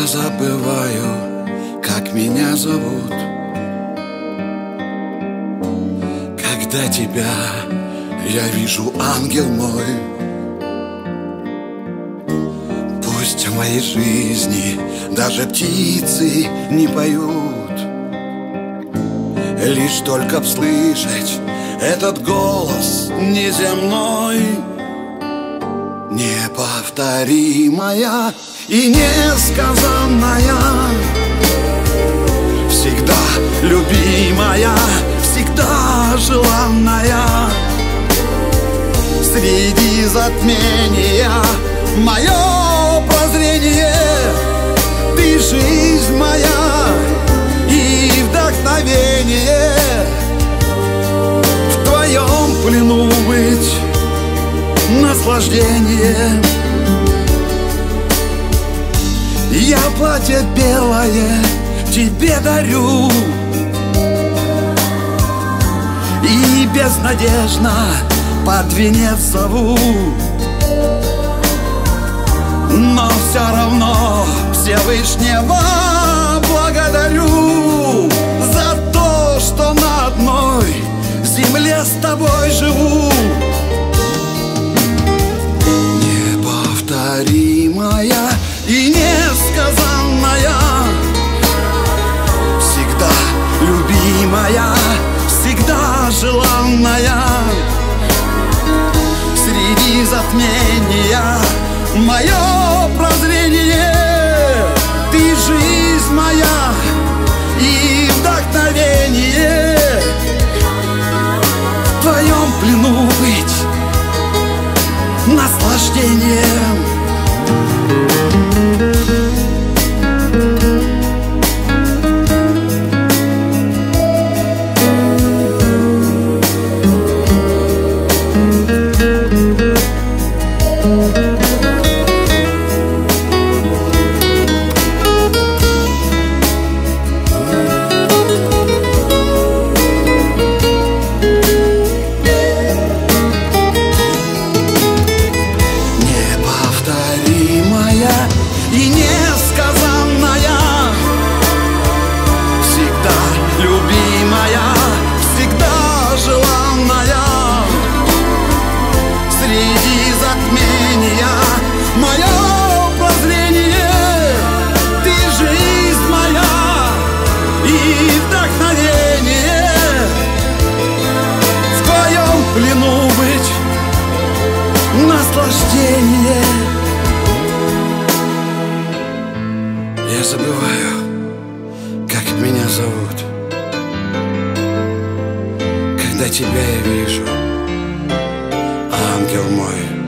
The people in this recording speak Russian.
Я забываю, как меня зовут, когда тебя я вижу, ангел мой. Пусть в моей жизни даже птицы не поют, лишь только б слышать этот голос неземной, неповторимая и несказанная, всегда любимая, всегда желанная. Среди затмения мое прозрение, ты жизнь моя и вдохновение. В твоем плену быть наслаждение. Я платье белое тебе дарю и безнадежно под венец зову, но все равно Всевышнего благодарю за то, что на одной земле с тобой живу. Неповторимая и несказанная, всегда любимая, всегда желанная. Среди затмения мое прозрение, ты жизнь моя и вдохновение. В твоем плену быть наслаждением. И несказанная, всегда любимая, всегда желанная. Среди затмения мое прозрение, ты жизнь моя и вдохновение. В твоем плену быть наслаждение. Я забываю, как меня зовут, когда тебя я вижу, ангел мой.